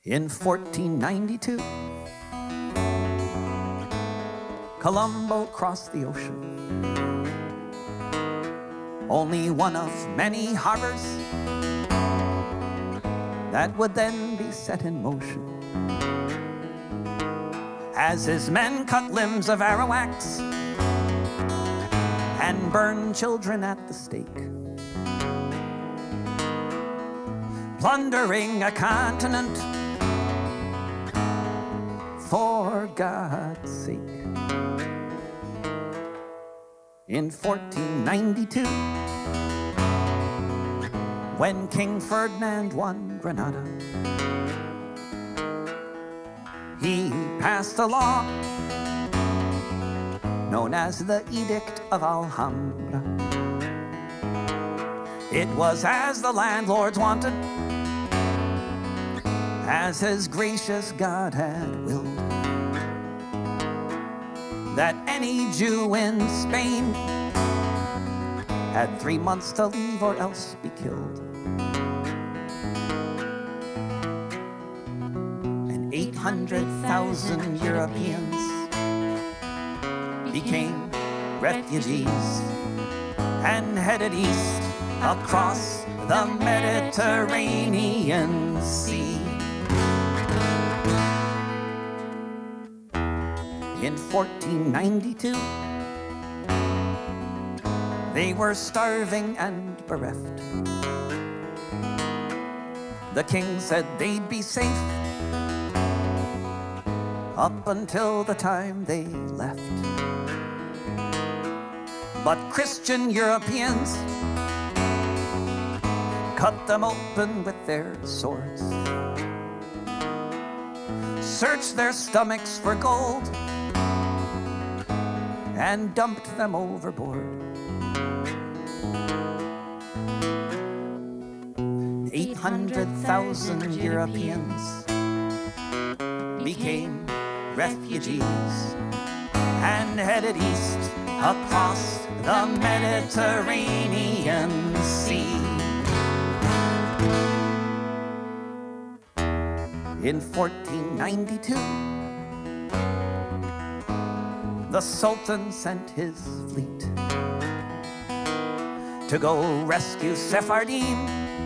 In 1492, Colombo crossed the ocean, only one of many harbors that would then be set in motion. As his men cut limbs of Arawaks and burned children at the stake, plundering a continent for God's sake. In 1492, when King Ferdinand won Granada, he passed a law known as the Edict of Alhambra. It was as the landlords wanted, as his gracious God had willed, that any Jew in Spain had 3 months to leave or else be killed. And 800,000 Europeans became refugees and headed east across the Mediterranean Sea. In 1492, they were starving and bereft. The king said they'd be safe up until the time they left. But Christian Europeans cut them open with their swords, searched their stomachs for gold, and dumped them overboard. 800,000 Europeans became refugees and headed east across the Mediterranean Sea. In 1492, the Sultan sent his fleet to go rescue Sephardim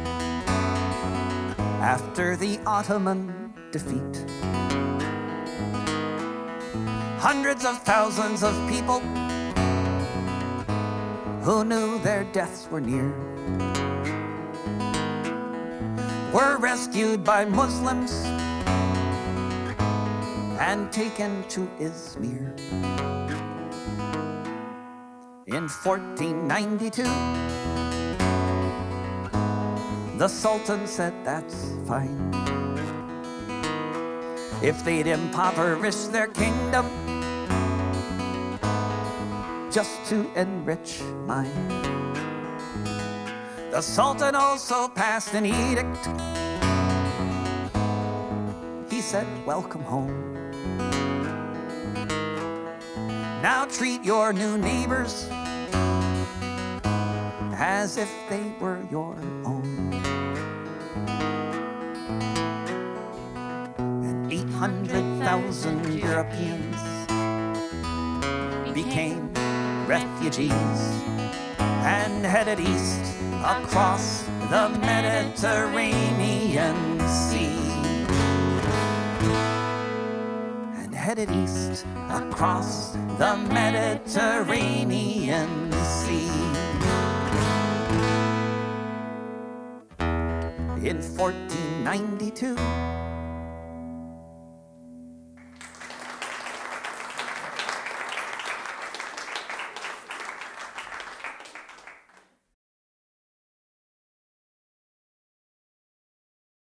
after the Ottoman defeat. Hundreds of thousands of people who knew their deaths were near were rescued by Muslims and taken to Izmir. In 1492, the Sultan said that's fine if they'd impoverish their kingdom just to enrich mine. The Sultan also passed an edict. He said, welcome home. Now treat your new neighbors as if they were your own. And 800,000 Europeans became refugees and headed east across the Mediterranean Sea. And headed east across the Mediterranean Sea. In 1492,